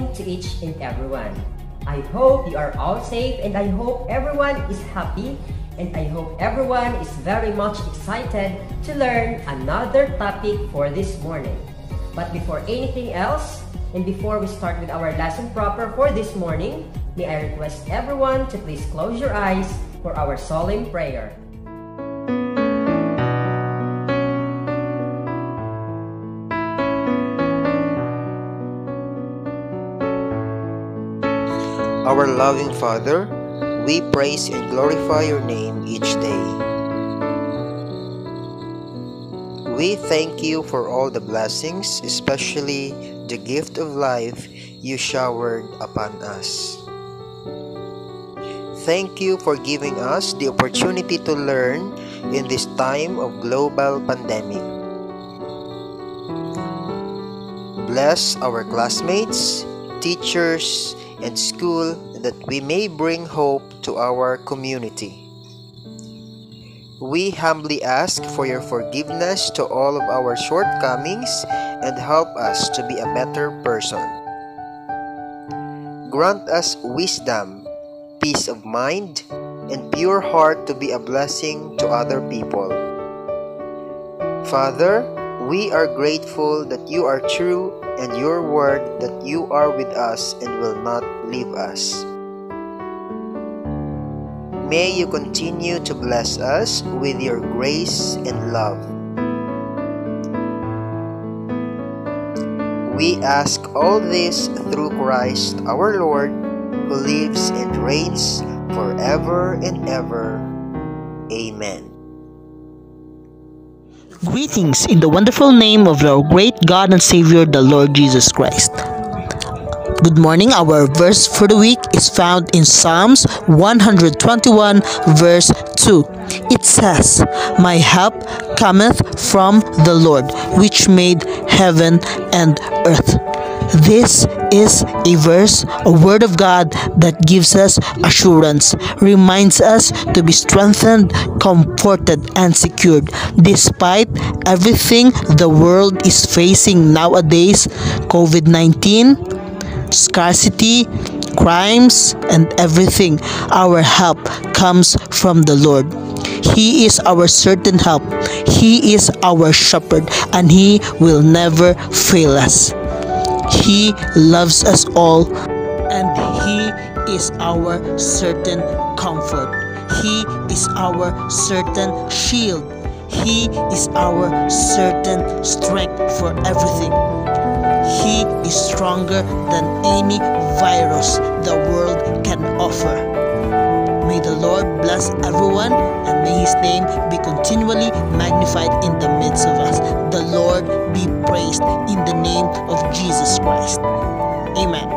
morning to each and everyone. I hope you are all safe and I hope everyone is happy and I hope everyone is very much excited to learn another topic for this morning. But before anything else, and before we start with our lesson proper for this morning, may I request everyone to please close your eyes for our solemn prayer. Our loving Father, we praise and glorify your name each day. We thank you for all the blessings, especially the gift of life you showered upon us. Thank you for giving us the opportunity to learn in this time of global pandemic. Bless our classmates, teachers, and school that we may bring hope to our community. We humbly ask for your forgiveness to all of our shortcomings and help us to be a better person. Grant us wisdom, peace of mind, and pure heart to be a blessing to other people. Father, we are grateful that you are true and your word that you are with us and will not leave us. May you continue to bless us with your grace and love. We ask all this through Christ our Lord, who lives and reigns forever and ever. Amen. Greetings in the wonderful name of our great God and Savior, the Lord Jesus Christ. Good morning. Our verse for the week is found in Psalms 121 verse 2. It says, "My help cometh from the Lord, which made heaven and earth." This is a verse, a word of God that gives us assurance, reminds us to be strengthened, comforted, and secured. Despite everything the world is facing nowadays, COVID-19, scarcity, crimes, and everything, our help comes from the Lord. He is our certain help. He is our shepherd, and He will never fail us. He loves us all, and He is our certain comfort. He is our certain shield. He is our certain strength for everything. He is stronger than any virus the world can offer. May the Lord bless everyone, and may His name be continually magnified in the midst of us. The Lord be praised in the name of Jesus Christ. Amen.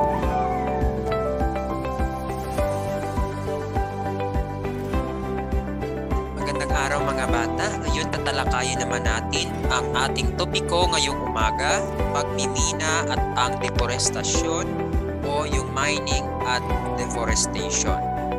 Magandang araw mga bata. Ngayon tatalakayin naman natin ang ating topiko ngayong umaga, pagmimina at ang deforestasyon o yung mining at deforestation.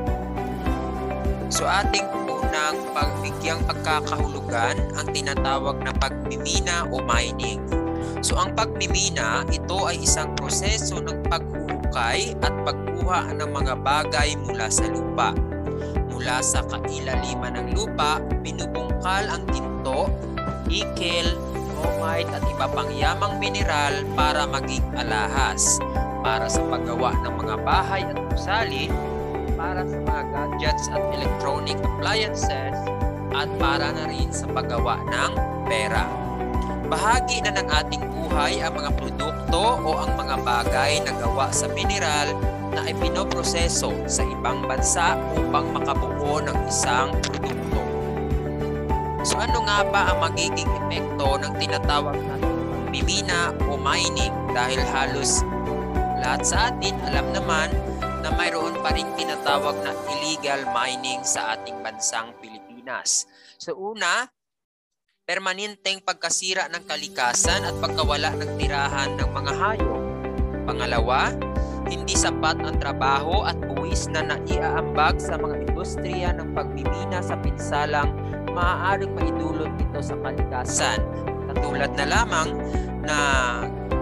So ating unang pagbigyang pagkakahulugan ang tinatawag na pagmimina o mining. So ang pagmimina, ito ay isang proseso ng paghuhukay at pagkuha ng mga bagay mula sa lupa. Mula sa kailaliman ng lupa, binubungkal ang ginto, nickel, chromite at iba pang yamang mineral para maging alahas, para sa paggawa ng mga bahay at gusali, para sa mga gadgets at electronic appliances, at para na rin sa paggawa ng pera. Bahagi na ng ating buhay ang mga produkto o ang mga bagay na gawa sa mineral na ipinoproseso sa ibang bansa upang makabuo ng isang produkto. So ano nga ba ang magiging epekto ng tinatawag na pagmimina o mining? Dahil halos lahat sa atin alam naman na mayroon pa rin tinatawag na illegal mining sa ating bansang Pilipinas. So una, permanenteng pagkasira ng kalikasan at pagkawala ng tirahan ng mga hayop. Pangalawa, hindi sapat ang trabaho at buwis na naiaambag sa mga industriya ng pagmimina sa pinsalang maaaring maidulot ito sa kalikasan. Katulad na lamang na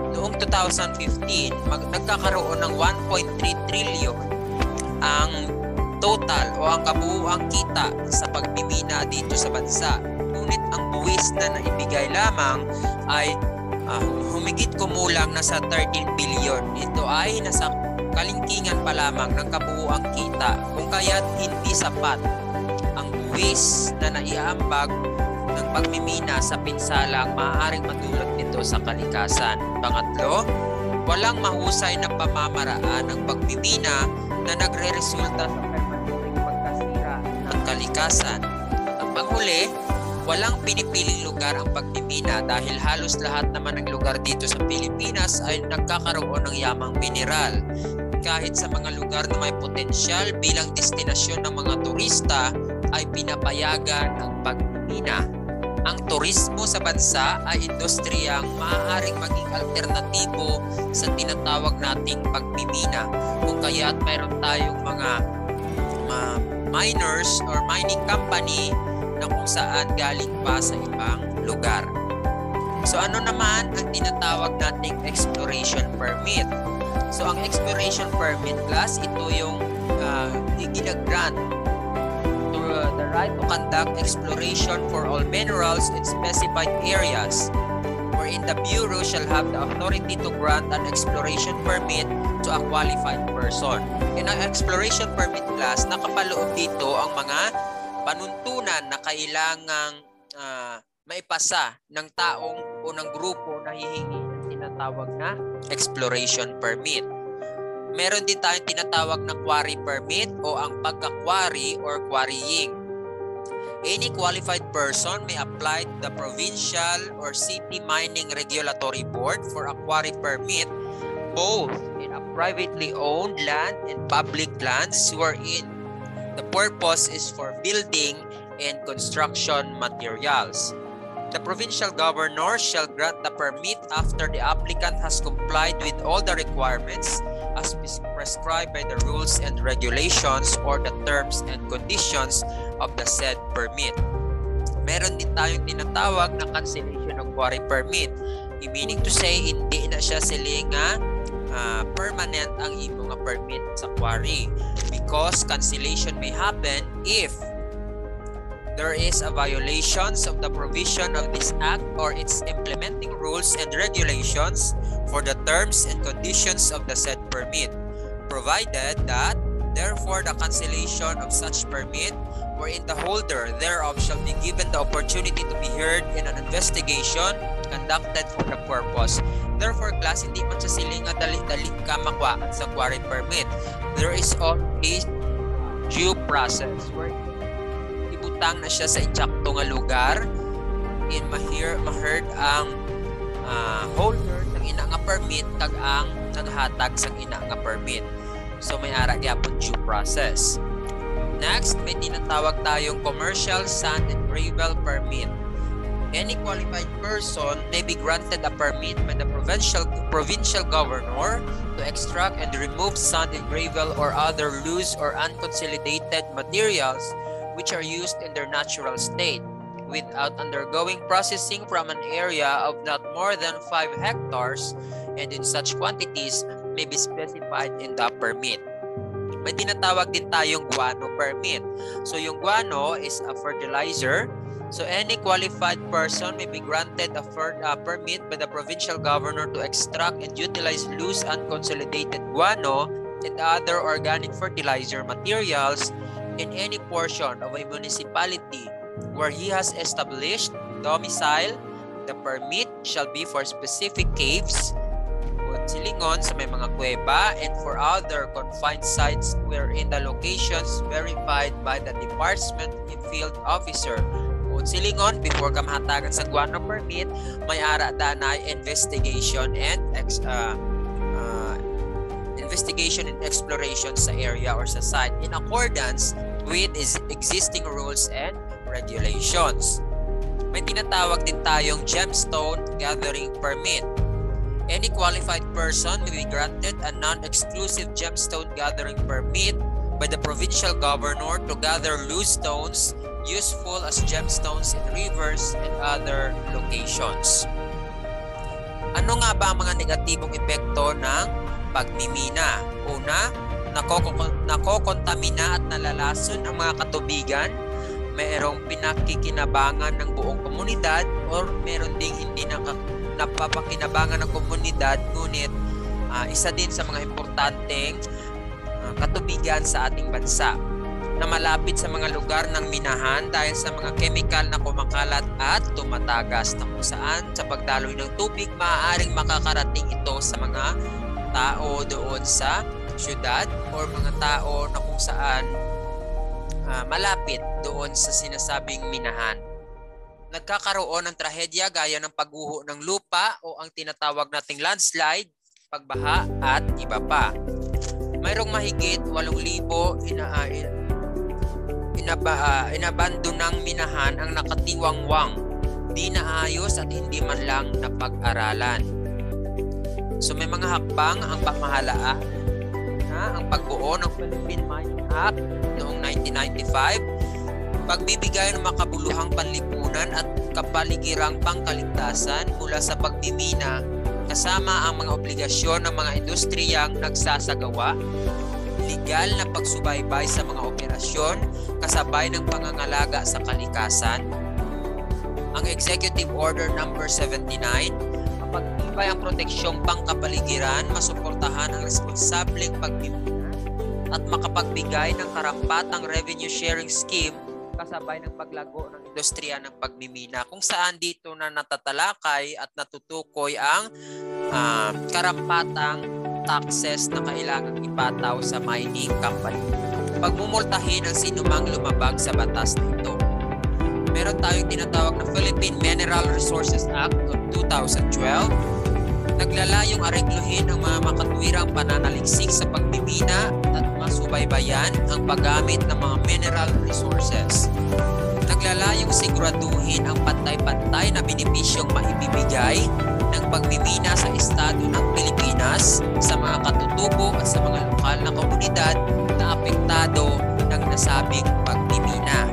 noong 2015, nagkakaroon ng 1.3 trillion ang total o ang kabuuang kita sa pagmimina dito sa bansa. Ngunit ang buwis na naibigay lamang ay humigit kumulang nasa 13 billion. Ito ay nasa kalingkingan pa lamang ng kabuuang kita, kung kaya't hindi sapat ang buwis na naiaambag ng pagmimina sa pinsalang maaaring madulot nito sa kalikasan. Pangatlo, walang mahusay na pamamaraan ng pagmimina na nagre-resulta sa permanenteng pagkasira ng kalikasan. At panghuli, walang pinipiling lugar ang pagmimina dahil halos lahat naman ng lugar dito sa Pilipinas ay nagkakaroon ng yamang mineral. Kahit sa mga lugar na may potensyal bilang destinasyon ng mga turista ay pinapayagan ang pagmimina. Ang turismo sa bansa ay industriyang maaaring maging alternatibo sa tinatawag nating pagmimina. Kung kaya't mayroon tayong mga miners or mining company na kung saan galing pa sa ibang lugar. So ano naman ang tinatawag nating exploration permit? So ang exploration permit class, ito yung ginagrant the right to conduct exploration for all minerals in specified areas, wherein the Bureau shall have the authority to grant an exploration permit to a qualified person. In ang exploration permit class, nakapaloob dito ang mga panuntunan na kailangang maipasa ng taong o ng grupo na hihingi ng tinatawag na exploration permit. Meron din tayong tinatawag na quarry permit o ang pagka-quarry or quarrying. Any qualified person may apply to the provincial or city mining regulatory board for a quarry permit both in a privately owned land and public lands wherein the purpose is for building and construction materials. The provincial governor shall grant the permit after the applicant has complied with all the requirements as prescribed by the rules and regulations or the terms and conditions of the said permit. Meron din tayong tinatawag na cancellation of quarry permit. Meaning to say, hindi na siya silinga permanent ang imong permit sa quarry because cancellation may happen if there is a violations of the provision of this act or its implementing rules and regulations for the terms and conditions of the said permit, provided that therefore the cancellation of such permit wherein the holder thereof shall be given the opportunity to be heard in an investigation conducted for the purpose. Therefore, class, hindi man sa silinga dali-dali ka makuhaan sa quarry permit. There is always due process where ibutang na siya sa insakto nga lugar in ma-heard ang holder ng ina nga permit kag ang naghatag sang ina nga permit. So may ara gyapon due process. Next, may tinatawag tayong commercial sand and gravel permit. Any qualified person may be granted a permit by the provincial governor to extract and remove sand and gravel or other loose or unconsolidated materials which are used in their natural state without undergoing processing from an area of not more than 5 hectares and in such quantities may be specified in the permit. May tinatawag din tayong guano permit. So yung guano is a fertilizer. So any qualified person may be granted a permit by the provincial governor to extract and utilize loose unconsolidated guano and other organic fertilizer materials in any portion of a municipality where he has established domicile. The permit shall be for specific caves, silingon sa may mga kuweba, and for other confined sites wherein the locations verified by the department and field officer. Silingon, before ka mahatagan sa guano permit, may ara danay investigation and exploration sa area or sa site in accordance with existing rules and regulations. May tinatawag din tayong gemstone gathering permit. Any qualified person may be granted a non-exclusive gemstone gathering permit by the provincial governor to gather loose stones useful as gemstones in rivers and other locations. Ano nga ba ang mga negatibong epekto ng pagmimina? Una, nakokontamina at nalalason ang mga katubigan. Mayroong pinakikinabangan ng buong komunidad or meron ding hindi napapakinabangan ng komunidad, ngunit isa din sa mga importanteng katubigan sa ating bansa na malapit sa mga lugar ng minahan dahil sa mga chemical na kumakalat at tumatagas na kung saan sa pagdaloy ng tubig maaaring makakarating ito sa mga tao doon sa syudad or mga tao na kung saan malapit doon sa sinasabing minahan. Nagkakaroon ng trahedya gaya ng pagguho ng lupa o ang tinatawag nating landslide, pagbaha at iba pa. Mayroong mahigit 8,000 inabandonang minahan ang nakatiwangwang, di naayos at hindi man lang napag-aralan. So may mga hakbang ang pamahalaan na ang pagbuo ng Philippine Mining Act noong 1995, pagbibigay ng makabuluhang panlipunan at kapaligirang pangkaligtasan mula sa pagmimina kasama ang mga obligasyon ng mga industriyang nagsasagawa, legal na pagsubaybay sa mga operasyon kasabay ng pangangalaga sa kalikasan. Ang Executive Order No. 79, mapagtibay ang proteksyong pangkapaligiran, masuportahan ang responsableng pagmimina at makapagbigay ng karampatang revenue sharing scheme kasabay ng paglago ng industriya ng pagmimina, kung saan dito na natatalakay at natutukoy ang karampatang taxes na kailangang ipataw sa mining company. Pagmumultahin ang sinumang lumabag sa batas nito. Meron tayong tinatawag na Philippine Mineral Resources Act of 2012. Naglalayong aregluhin ang mga makatwirang pananaliksik sa pagmimina at masubaybayan ang paggamit ng mga mineral resources. Naglalayong siguraduhin ang pantay-pantay na benepisyong maibibigay ng pagmimina sa estado ng Pilipinas sa mga katutubo at sa mga lokal na komunidad na apektado ng nasabing pagmimina.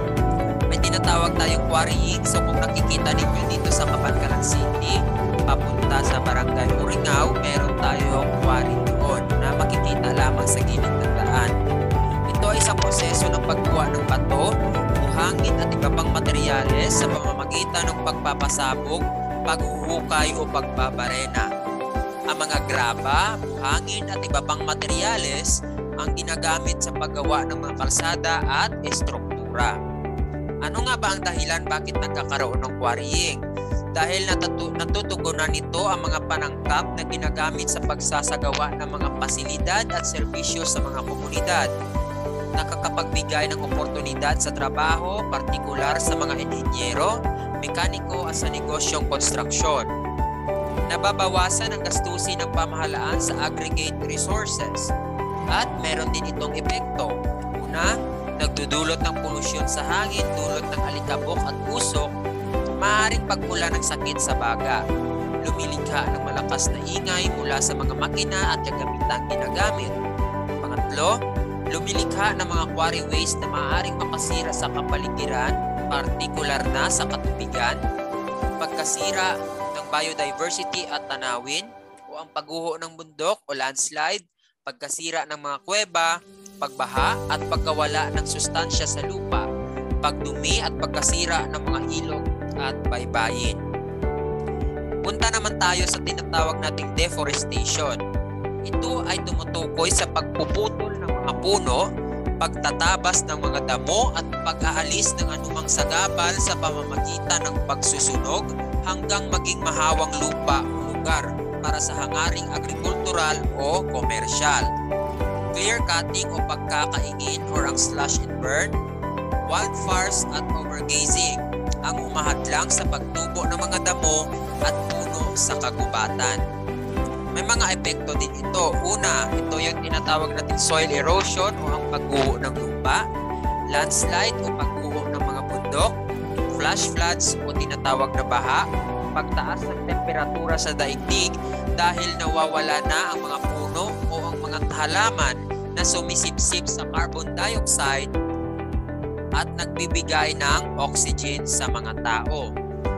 May tinatawag tayong quarrying, so kung nakikita ninyo dito sa Kapangalan City, papunta sa Barangay Uringao, meron tayong quarry doon na makikita lamang sa gilid ng daan. Ito ay isang proseso ng pagkuha ng bato, buhangin at iba pang materyales sa pamamagitan ng pagpapasabog, paghuhukay o pagbabarena. Ang mga graba, buhangin at iba pang materyales ang ginagamit sa paggawa ng mga kalsada at estruktura. Ano nga ba ang dahilan bakit nagkakaroon ng quarrying? Dahil natutugunan nito ang mga panangkap na ginagamit sa pagsasagawa ng mga pasilidad at serbisyo sa mga komunidad. Nakakapagbigay ng oportunidad sa trabaho, partikular sa mga inhinyero, mekaniko at sa negosyong konstruksyon. Nababawasan ang gastusin ng pamahalaan sa aggregate resources. At meron din itong epekto. Una, nagdudulot ng polusyon sa hangin, dulot ng alikabok at usok, maaaring pagmula ng sakit sa baga. Lumilikha ng malakas na ingay mula sa mga makina at kagamitang ginagamit. Pangatlo, lumilikha ng mga quarry waste na maaaring makasira sa kapaligiran, partikular na sa katubigan, pagkasira ng biodiversity at tanawin o ang pagguho ng bundok o landslide, pagkasira ng mga kuweba, pagbaha at pagkawala ng sustansya sa lupa, pagdumi at pagkasira ng mga ilog at baybayin. Punta naman tayo sa tinatawag nating deforestation. Ito ay tumutukoy sa pagpuputol ng mga puno, pagtatabas ng mga damo at pag-aalis ng anumang sagabal sa pamamagitan ng pagsusunog hanggang maging mahawang lupa o lugar para sa hangaring agrikultural o komersyal. Clear cutting o pagkakaingin or ang slash and burn, wildfires at overgrazing ang umahadlang sa pagtubo ng mga damo at puno sa kagubatan. May mga epekto din ito. Una, ito yung tinatawag natin soil erosion o ang pagguho ng lupa, landslide o pagguho ng mga bundok, flash floods o tinatawag na baha, pagtaas ng temperatura sa daigdig dahil nawawala na ang mga puno o ang mga halaman na sumisipsip sa carbon dioxide at nagbibigay ng oxygen sa mga tao.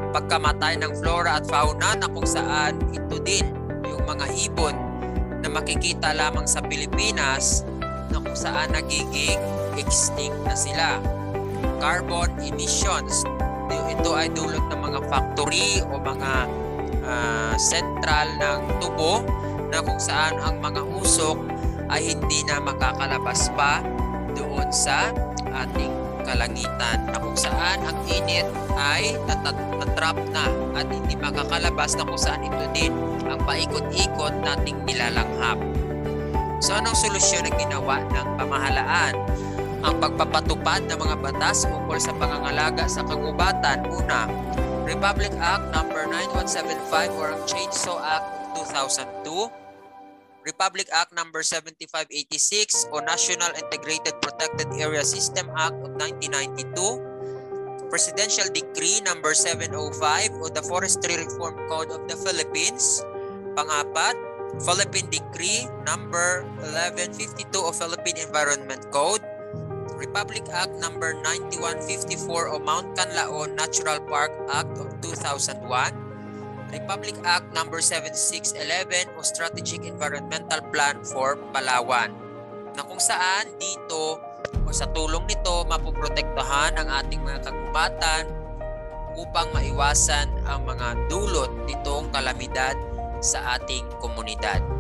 pagkamatay ng flora at fauna na kung saan ito din yung mga ibon na makikita lamang sa Pilipinas na kung saan nagiging extinct na sila. Carbon emissions, ito ay dulot ng mga factory o mga sentral ng tubo na kung saan ang mga usok ay hindi na makakalabas pa doon sa ating kalangitan, na kung saan ang init ay natrap na at hindi makakalabas, na kung saan ito din ang paikot-ikot nating nilalanghap. So anong solusyon na ginawa ng pamahalaan? Ang pagpapatupad ng mga batas ukol sa pangangalaga sa kagubatan. Una, Republic Act No. 9175 or ang Chainsaw Act of 2002, Republic Act No. 7586 o National Integrated Protected Area System Act of 1992, Presidential Decree No. 705 o the Forestry Reform Code of the Philippines. Pangapat, Philippine Decree No. 1152 o Philippine Environment Code, Republic Act No. 9154 o Mount Canlaon Natural Park Act of 2001, Republic Act No. 7611 o Strategic Environmental Plan for Palawan, na kung saan dito o sa tulong nito mapoprotektahan ang ating mga kagubatan upang maiwasan ang mga dulot nitong kalamidad sa ating komunidad.